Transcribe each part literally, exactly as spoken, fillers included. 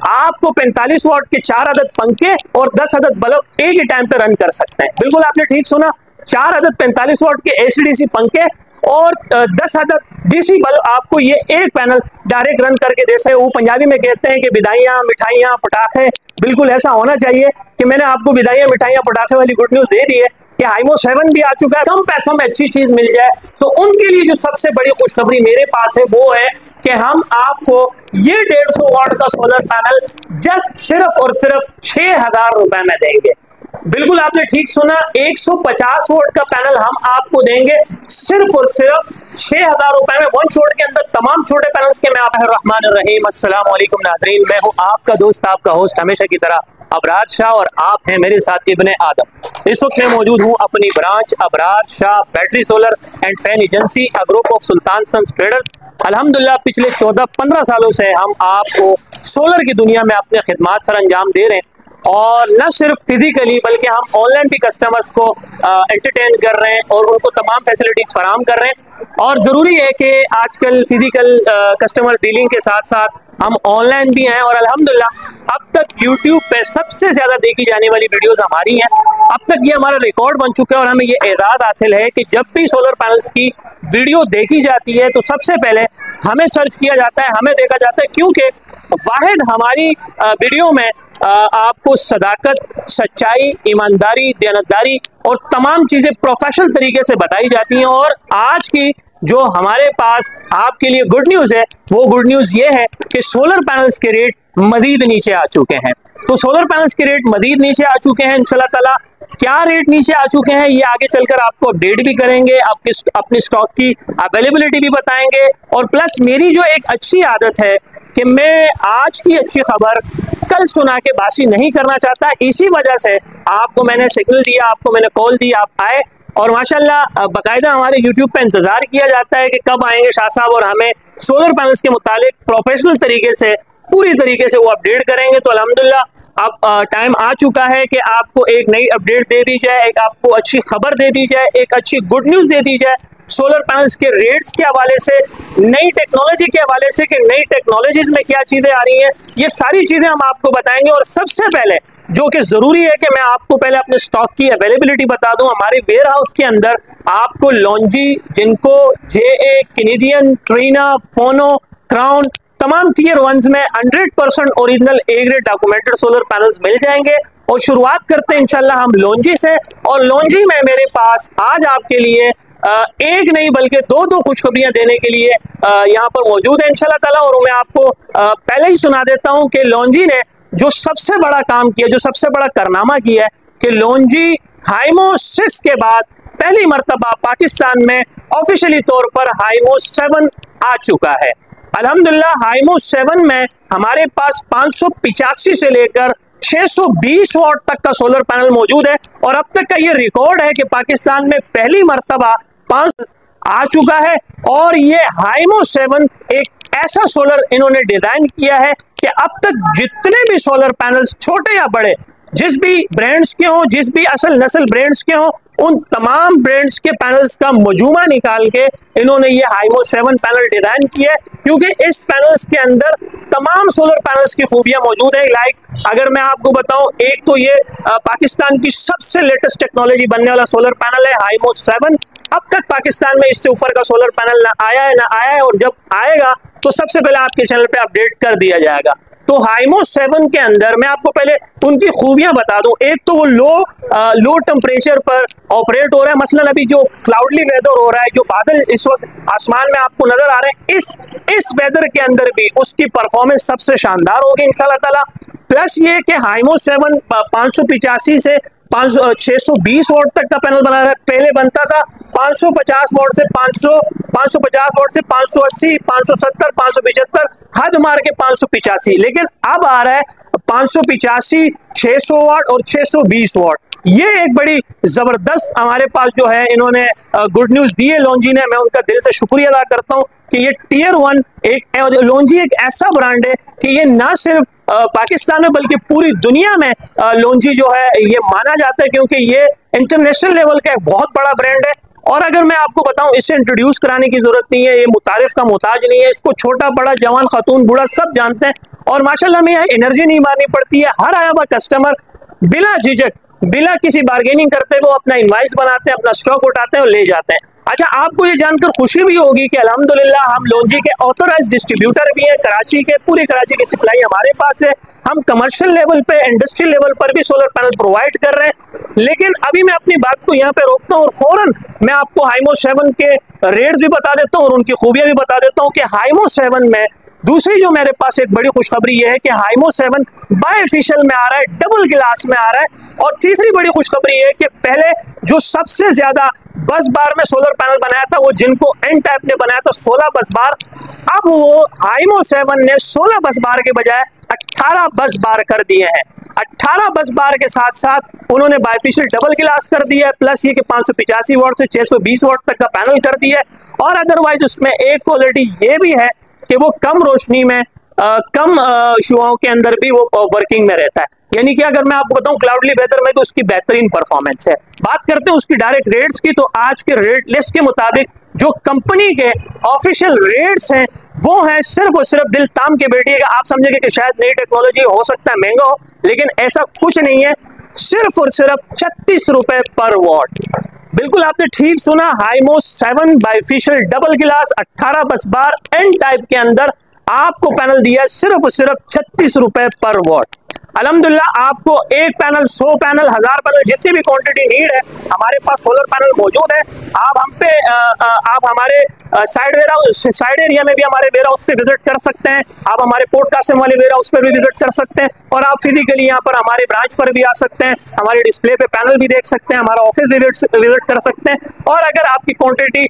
आपको पैंतालीस वाट के चार अदद पंखे और दस अदद बल्ब एक ही टाइम पे रन कर सकते हैं। बिल्कुल आपने ठीक सुना, चार अदद पैंतालीस वाट के एसीडीसी पंखे और दस अदद डीसी बल्ब आपको ये एक पैनल डायरेक्ट रन करके, जैसे वो पंजाबी में कहते हैं कि बिदाइयां मिठाइयां पटाखे, बिल्कुल ऐसा होना चाहिए कि मैंने आपको बिदाइयां मिठाइयां पटाखे वाली गुड न्यूज दे दी है कि हाइमो सेवन भी आ चुका है। कम पैसों में अच्छी चीज मिल जाए तो उनके लिए जो सबसे बड़ी खुशखबरी मेरे पास है वो है कि हम आपको ये डेढ़ सौ वाट का सोलर पैनल जस्ट सिर्फ और सिर्फ छह हजार रुपए में देंगे। बिल्कुल आपने ठीक सुना, एक सौ पचास वोल्ट का पैनल हम आपको देंगे सिर्फ और सिर्फ छह हजार रुपए में। वन शॉट के अंदर तमाम छोटे पैनल्स के। मैं रहमान रहीम, अस्सलाम वालेकुम नाज़रीन, मैं हूं आपका दोस्त आपका होस्ट हमेशा की तरह अबरार शाह और आप हैं मेरे साथ इब्ने आदम। इस वक्त मैं मौजूद हूं अपनी branch Abrar Shah battery solar and fan agency, a group of Sultan sons traders. अल्हम्दुलिल्लाह पिछले चौदह पंद्रह सालों से हम आपको सोलर की दुनिया में अपने खिदमात सर अंजाम दे रहे हैं और न सिर्फ फिजिकली बल्कि हम ऑनलाइन भी कस्टमर्स को एंटरटेन कर रहे हैं और उनको तमाम फैसिलिटीज फराहम कर रहे हैं। और ज़रूरी है कि आजकल फिजिकल कस्टमर डीलिंग के साथ साथ हम ऑनलाइन भी हैं और अल्हम्दुलिल्लाह अब तक यूट्यूब पे सबसे ज़्यादा देखी जाने वाली वीडियोस हमारी हैं। अब तक ये हमारा रिकॉर्ड बन चुका है और हमें ये एजाज़ हासिल है कि जब भी सोलर पैनल्स की वीडियो देखी जाती है तो सबसे पहले हमें सर्च किया जाता है, हमें देखा जाता है, क्योंकि वाहिद हमारी वीडियो में आपको सदाकत, सच्चाई, ईमानदारी, दयानतदारी और तमाम चीज़ें प्रोफेशनल तरीके से बताई जाती हैं। और आज की जो हमारे पास आपके लिए गुड न्यूज़ है वो गुड न्यूज़ ये है कि सोलर पैनल्स के रेट मजीद नीचे आ चुके हैं। तो सोलर पैनल्स के रेट मजीद नीचे आ चुके हैं इंशाल्लाह ताला। क्या रेट नीचे आ चुके हैं ये आगे चलकर आपको अपडेट भी करेंगे, आपके अपने स्टॉक की अवेलेबिलिटी भी बताएंगे। और प्लस मेरी जो एक अच्छी आदत है कि मैं आज की अच्छी खबर कल सुना के बासी नहीं करना चाहता, इसी वजह से आपको मैंने सिग्नल दिया, आपको मैंने कॉल दी, आप आए और माशाल्लाह बाकायदा हमारे यूट्यूब पे इंतजार किया जाता है कि कब आएंगे शाह साहब और हमें सोलर पैनल्स के मुतालिक प्रोफेशनल तरीके से पूरी तरीके से वो अपडेट करेंगे। तो अल्हम्दुलिल्लाह अब टाइम आ चुका है कि आपको एक नई अपडेट दे दी जाए, एक आपको अच्छी खबर दे दी जाए, एक अच्छी गुड न्यूज़ दे दी जाए सोलर पैनल्स के रेट्स के हवाले से, नई टेक्नोलॉजी के हवाले से कि नई टेक्नोलॉजीज में क्या चीज़ें आ रही हैं, ये सारी चीज़ें हम आपको बताएंगे। और सबसे पहले जो कि ज़रूरी है कि मैं आपको पहले अपने स्टॉक की अवेलेबिलिटी बता दूं। हमारे वेयर हाउस के अंदर आपको Longi, Jinko, J A, Canadian, Trina, Phono, Crown, तमाम टीयर वंस में hundred percent original A grade documented solar panels मिल जाएंगे। और शुरुआत करते हैं इंशाल्लाह हम लॉन्जी से। और लॉन्जी में मेरे पास आज आपके लिए एक नहीं बल्कि दो दो खुशखबरियां देने के लिए यहाँ पर मौजूद है इंशाल्लाह ताला। और मैं आपको पहले ही सुना देता हूँ कि लॉन्जी ने जो सबसे बड़ा काम किया, जो सबसे बड़ा कारनामा किया है कि लॉन्जी हाइमो सिक्स के बाद पहली मर्तबा पाकिस्तान में ऑफिशियली तौर पर हाइमो सेवन आ चुका है। अल्हम्दुलिल्लाह हाइमो सेवन में हमारे पास पाँच सौ पिचासी से लेकर छह सौ बीस वाट तक का सोलर पैनल मौजूद है। और अब तक का ये रिकॉर्ड है कि पाकिस्तान में पहली मर्तबा पांच आ चुका है। और ये हाइमो सेवन एक ऐसा सोलर इन्होंने डिजाइन किया है कि अब तक जितने भी सोलर पैनल्स छोटे या बड़े, जिस भी ब्रांड्स के हों, जिस भी असल नस्ल ब्रांड्स के हों, उन तमाम ब्रांड्स के पैनल्स का मजूमा निकाल के इन्होंने ये हाइमो सेवन पैनल डिजाइन किया है। क्योंकि इस पैनल्स के अंदर तमाम सोलर पैनल्स की खूबियां मौजूद है। लाइक अगर मैं आपको बताऊं, एक तो ये आ, पाकिस्तान की सबसे लेटेस्ट टेक्नोलॉजी बनने वाला सोलर पैनल है हाइमो सेवन। अब तक पाकिस्तान में इससे ऊपर का सोलर पैनल ना आया है ना आया है, और जब आएगा तो सबसे पहले आपके चैनल पे अपडेट कर दिया जाएगा। तो हाइमो सेवन के अंदर मैं आपको पहले उनकी खूबियां बता दूं। एक तो वो लो आ, लो टेम्परेचर पर ऑपरेट हो रहा है। मसलन अभी जो क्लाउडली वेदर हो रहा है, जो बादल इस वक्त आसमान में आपको नजर आ रहे हैं, इस इस वेदर के अंदर भी उसकी परफॉर्मेंस सबसे शानदार होगी इंशाल्लाह ताला। प्लस ये कि हाइमो सेवन पाँच सौ पिचासी से पाँच छह सौ बीस वोट तक का पैनल बना रहा है। पहले बनता था पाँच सौ पचास वोट से पाँच सौ पाँच सौ पचास वोट से पाँच सौ अस्सी, पाँच सौ सत्तर, पाँच सौ पिछहत्तर, हद मार के पाँच सौ पिचासी। लेकिन अब आ रहा है पाँच सौ पिचासी, छह सौ वाट और छह सौ बीस वाट। ये एक बड़ी जबरदस्त हमारे पास जो है इन्होंने गुड न्यूज दी है लॉन्जी ने। मैं उनका दिल से शुक्रिया अदा करता हूँ कि ये टीयर वन एक लॉन्जी एक ऐसा ब्रांड है कि ये ना सिर्फ पाकिस्तान में बल्कि पूरी दुनिया में लॉन्जी जो है ये माना जाता है, क्योंकि ये इंटरनेशनल लेवल का एक बहुत बड़ा ब्रांड है। और अगर मैं आपको बताऊं, इसे इंट्रोड्यूस कराने की जरूरत नहीं है, ये मुतारिफ का मोहताज नहीं है, इसको छोटा बड़ा जवान खातून बूढ़ा सब जानते हैं। और माशाल्लाह में यह एनर्जी नहीं मारनी पड़ती है। हर आया हुआ कस्टमर बिना झिझक, बिना किसी बार्गेनिंग करते वो अपना इनवाइस बनाते हैं, अपना स्टॉक उठाते हैं और ले जाते हैं। अच्छा, आपको ये जानकर खुशी भी होगी कि अल्हम्दुलिल्लाह हम लोन्जी के ऑथोराइज्ड डिस्ट्रीब्यूटर भी हैं, कराची के, पूरी कराची की सप्लाई हमारे पास है। हम कमर्शियल लेवल पे, इंडस्ट्रियल लेवल पर भी सोलर पैनल प्रोवाइड कर रहे हैं। लेकिन अभी मैं अपनी बात को यहाँ पे रोकता हूँ और फौरन मैं आपको हाइमो सेवन के रेट्स भी बता देता हूँ और उनकी खूबियां भी बता देता हूँ कि हाइमो सेवन में दूसरी जो मेरे पास एक बड़ी खुशखबरी ये है कि हाइमो सेवन बायफिशियल में आ रहा है, डबल गिलास में आ रहा है। और तीसरी बड़ी खुशखबरी ये है कि पहले जो सबसे ज्यादा बस बार में सोलर पैनल बनाया था, वो जिनको एन टाइप ने बनाया था सोलह बस बार, अब वो हाइमो सेवन ने सोलह बस बार के बजाय अठारह बस बार कर दिए हैं। अठारह बस बार के साथ साथ उन्होंने बायफिशियल डबल गिलास कर दिया है, प्लस ये कि पाँच सौ पिचासी वाट से छह सौ बीस वाट तक का पैनल कर दिया है। और अदरवाइज उसमें एक क्वालिटी ये भी है कि वो कम रोशनी में आ, कम शुआओं के अंदर भी वो वर्किंग में रहता है। यानी कि अगर मैं आपको बताऊं क्लाउडली वेदर में तो उसकी बेहतरीन परफॉर्मेंस है। बात करते हैं उसकी डायरेक्ट रेट्स की, तो आज के रेट लिस्ट के मुताबिक जो कंपनी के ऑफिशियल रेट्स हैं वो हैं सिर्फ और सिर्फ दिल ताम के बैठिएगा। आप समझेंगे कि शायद नई टेक्नोलॉजी हो सकता है महंगा हो, लेकिन ऐसा कुछ नहीं है। सिर्फ और सिर्फ छत्तीस रुपए पर वॉट। बिल्कुल आपने ठीक सुना, हाइमो सेवन बायफिशियल डबल गिलास अठारह बस बार एन टाइप के अंदर आपको पैनल दिया है सिर्फ और सिर्फ छत्तीस रुपए पर वॉट। अल्हम्दुलिल्लाह आपको एक पैनल, सौ पैनल, हजार पैनल, जितनी भी क्वांटिटी नीड है हमारे पास सोलर पैनल मौजूद है। आप हम पे आ, आ, आप हमारे side warehouse, side area में भी हमारे वेयर हाउस पे विजिट कर सकते हैं। आप हमारे पोर्ट कासिम वाले वेयर हाउस पे भी विजिट कर सकते हैं और आप फिजिकली यहाँ पर हमारे ब्रांच पर भी आ सकते हैं, हमारे डिस्प्ले पे पैनल भी देख सकते हैं, हमारा ऑफिस भी विजिट कर सकते हैं। और अगर आपकी क्वांटिटी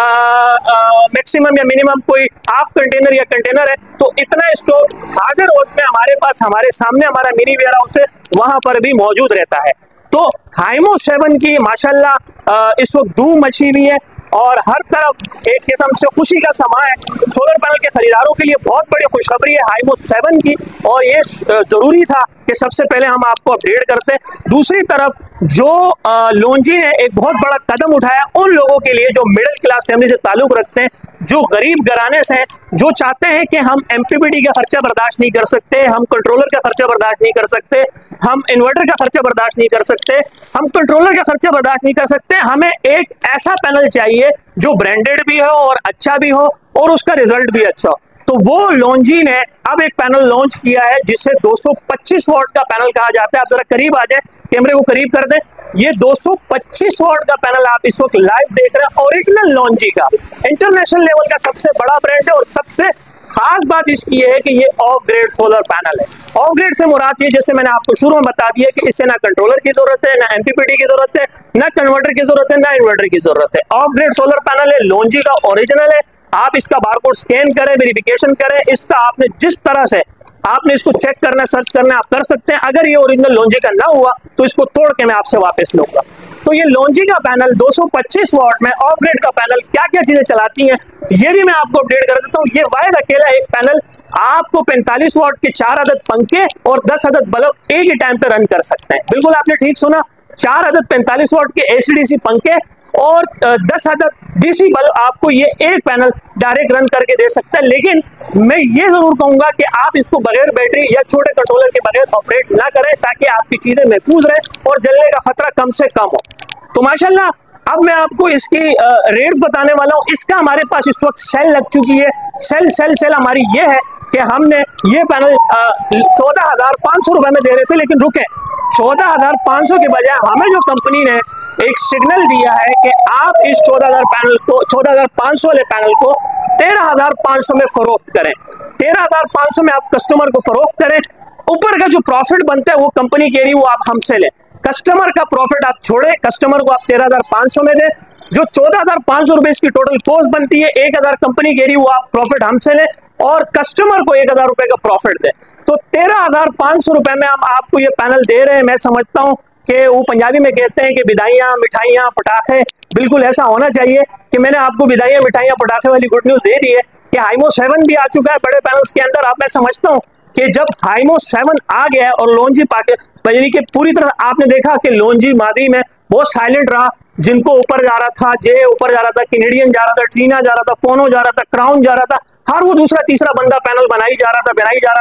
मैक्सिमम या मिनिमम कोई हाफ कंटेनर या कंटेनर है तो इतना स्टॉक हाजिर वक्त में हमारे पास, हमारे सामने हमारा मिनी वेयर हाउस है, वहां पर भी मौजूद रहता है। तो हाइमो सेवन की माशाल्लाह इस वक्त धूम मची हुई है और हर तरफ एक किस्म से खुशी का समा है। सोलर पैनल के खरीदारों के लिए बहुत बड़ी खुशखबरी है हाइमो सेवन की, और ये जरूरी था कि सबसे पहले हम आपको अपडेट करते हैं। दूसरी तरफ जो लोन्जी ने एक बहुत बड़ा कदम उठाया उन लोगों के लिए जो मिडिल क्लास फैमिली से ताल्लुक रखते हैं, जो गरीब घराने से हैं, जो चाहते हैं कि हम एमपीपीटी का खर्चा बर्दाश्त नहीं कर सकते, हम कंट्रोलर का खर्चा बर्दाश्त नहीं कर सकते, हम इन्वर्टर का खर्चा बर्दाश्त नहीं कर सकते, हम कंट्रोलर का खर्चा बर्दाश्त नहीं कर सकते, हमें एक ऐसा पैनल चाहिए जो ब्रांडेड भी हो और अच्छा भी हो और उसका रिजल्ट भी अच्छा हो। तो वो लोन्जी ने अब एक पैनल लॉन्च किया है जिसे दो सौ पच्चीस वाट का पैनल कहा जाता है। आप जरा करीब आ जाए, कैमरे को करीब कर दें। ये दो सौ पच्चीस वाट का पैनल आप इस वक्त लाइव देख रहे हैं, ओरिजिनल लोन्जी का, इंटरनेशनल लेवल का सबसे बड़ा ब्रांड है। और सबसे खास बात इसकी है कि ये ऑफ ग्रेड सोलर पैनल है। ऑफ ग्रेड से मुराद ये, जैसे मैंने आपको शुरू में बता दिया कि इससे ना कंट्रोलर की जरूरत है, ना एमपीपीटी की जरूरत है, ना कन्वर्टर की जरूरत है, ना इन्वर्टर की जरूरत है। ऑफ ग्रेड सोलर पैनल है, लोन्जी का ओरिजिनल है। आप इसका बारकोड स्कैन करें, वेरिफिकेशन करें, इसका आपने जिस तरह से आपने इसको चेक करना, सर्च करना आप कर सकते हैं। अगर ये ओरिजिनल लोन्जी का ना हुआ तो इसको तोड़ के मैं आपसे वापस लूंगा। तो ये लोन्जी का पैनल दो सौ पच्चीस वाट में ऑफ ग्रेड का पैनल क्या क्या चीजें चलाती हैं ये भी मैं आपको अपडेट कर देता हूँ। ये वाहिद अकेला एक पैनल आपको पैंतालीस वाट के चार अदद पंखे और दस अदद बल्ब एक ही टाइम पे रन कर सकते हैं। बिल्कुल आपने ठीक सुना, चार अदद पैंतालीस वाट के एसीडीसी पंखे और दस अदद डीसी बल्ब आपको ये एक पैनल डायरेक्ट रन करके दे सकता है। लेकिन मैं ये जरूर कहूंगा कि आप इसको बगैर बैटरी या छोटे कंट्रोलर के बगैर ऑपरेट ना करें, ताकि आपकी चीजें महफूज रहे और जलने का खतरा कम से कम हो। तो माशाल्लाह अब मैं आपको इसकी रेट्स बताने वाला हूँ। इसका हमारे पास इस वक्त सेल लग चुकी है। सेल सेल सेल हमारी ये है कि हमने ये पैनल चौदह हजार पाँच सौ रुपए में दे रहे थे, लेकिन रुके, चौदह हजार पाँच सौ के बजाय हमें जो कंपनी ने एक सिग्नल दिया है कि आप इस चौदह हजार पैनल को, चौदह हजार पाँच सौ वाले पैनल को तेरह हजार पाँच सौ में फरोख्त करें। तेरह हजार पाँच सौ में आप कस्टमर को फरोख्त करें। ऊपर का जो प्रॉफिट बनता है वो कंपनी कह रही है वो आप हमसे लें। कस्टमर का प्रॉफिट आप छोड़े, कस्टमर को आप तेरह हजार पाँच सौ में दें। जो चौदह हजार पाँच सौ रुपए इसकी टोटल कॉस्ट बनती है, एक हजार कंपनी कह रही है वो आप प्रॉफिट हमसे लें और कस्टमर को एक हजार रुपए का प्रॉफिट दें। तो तेरह हजार पाँच सौ रुपए में हम आपको ये पैनल दे रहे हैं। मैं समझता हूँ कि वो पंजाबी में कहते हैं कि बिदाइयाँ, मिठाइयाँ, पटाखे, बिल्कुल ऐसा होना चाहिए कि मैंने आपको बिदाइयाँ, मिठाइयाँ, पटाखे वाली गुड न्यूज दे दी है कि हाइमो सेवन भी आ चुका है बड़े पैनल्स के अंदर। अब मैं समझता हूँ कि जब हाइमो सेवन आ गया है और लोन्जी पाके यानी कि पूरी तरह आपने देखा कि लोन्जी मादी में बहुत साइलेंट रहा, जिनको ऊपर जा रहा था, जे ऊपर जा रहा था, कैनेडियन जा रहा था, ट्रीना जा रहा था, फोनो जा रहा था, क्राउन जा रहा था, हर वो दूसरा तीसरा बंदा पैनल बनाई जा रहा था, बनाई जा रहा था।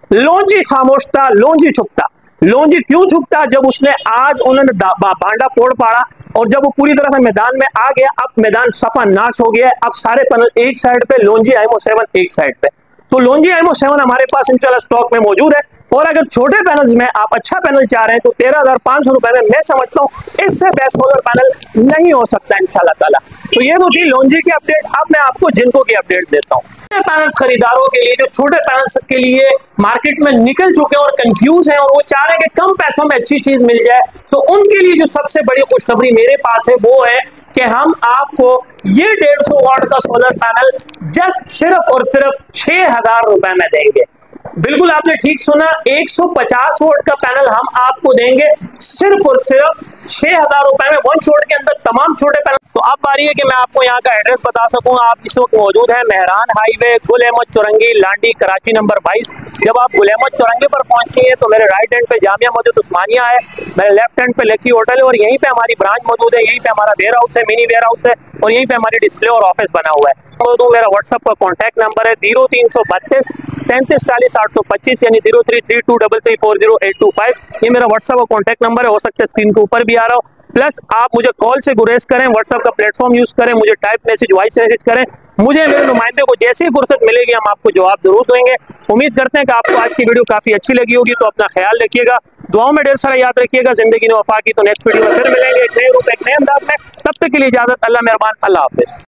लोंजी खामोश था, लोंजी चुप था। लोंजी क्यों चुप था? जब उसने आज उन्होंने बांडा तोड़ पाड़ा और जब वो पूरी तरह से मैदान में आ गया, अब मैदान सफा नाश हो गया। अब सारे पैनल एक साइड पे, लोंजी आईएमओ सेवन एक साइड पे। तो लोंजी आईएमओ सेवन हमारे पास इंशाल्लाह स्टॉक में मौजूद है। और अगर छोटे पैनल्स में आप अच्छा पैनल चाह रहे हैं तो तेरह हजार पांच सौ रुपए में मैं समझता हूँ इससे बेस्ट सोलर पैनल नहीं हो सकता इंशाल्लाह ताला। तो ये तो थी लोंजी की अपडेट। अब मैं आपको जिनको की अपडेट्स देता हूँ। पैनल्स खरीदारों के लिए, जो छोटे पैनल्स के लिए मार्केट में निकल चुके हैं और कंफ्यूज हैं और वो चाह रहे हैं कि कम पैसों में अच्छी चीज मिल जाए, तो उनके लिए जो सबसे बड़ी खुशखबरी मेरे पास है वो है कि हम आपको ये डेढ़ सौ वाट का सोलर पैनल जस्ट सिर्फ और सिर्फ छह हजार रुपए में देंगे। बिल्कुल आपने ठीक सुना, एक सौ पचास वोल्ट का पैनल हम आपको देंगे सिर्फ और सिर्फ छह हजार रुपए में, वन शॉट के अंदर तमाम छोटे पैनल। तो अब बारी है कि मैं आपको यहाँ का एड्रेस बता सकूं। आप इस वक्त मौजूद है मेहरान हाईवे, गुल अहमद चौरंगी, लांडी, कराची नंबर बाईस। जब आप गुल अहमद चौरंगी पर पहुंचती है तो मेरे राइट हैंड पे जामिया मस्जिद उस्मानिया है, मेरे लेफ्ट हैंड पे लकी होटल है और यहीं पे हमारी ब्रांच मौजूद है। यहीं पे हमारा वेयर हाउस है, मिनी वेयर हाउस है और यहीं पे हमारी डिस्प्ले और ऑफिस बना हुआ है। तो मेरा व्हाट्सएप का कॉन्टैक्ट नंबर है जीरो तीन सौ बत्तीस तैंतीस चालीस आठ सौ पच्चीस यानी zero three three two double three four zero eight two five. ये मेरा व्हाट्सएप का कॉन्टैक्ट नंबर है, हो सकता है स्क्रीन के ऊपर भी आ रहा हो। प्लस आप मुझे कॉल से गुरेज करें, व्हाट्सएप का प्लेटफॉर्म यूज करें, मुझे टाइप मैसेज, वॉइस मैसेज करें। मुझे मेरे नुमाइंदे को जैसी ही फुर्सत मिलेगी हम आपको जवाब जरूर देंगे। उम्मीद करते हैं कि आपको आज की वीडियो काफी अच्छी लगी होगी। तो अपना ख्याल रखिएगा, दुआओं में ढेर सारा याद रखिएगा। जिंदगी ने वफा की। तो नेक्स्ट वीडियो में फिर मिलेंगे एक नए रूप, एक नए अंदाज में। तब तक के लिए इजाजत, अल्लाह मेहरबान, अल्लाह हाफिज।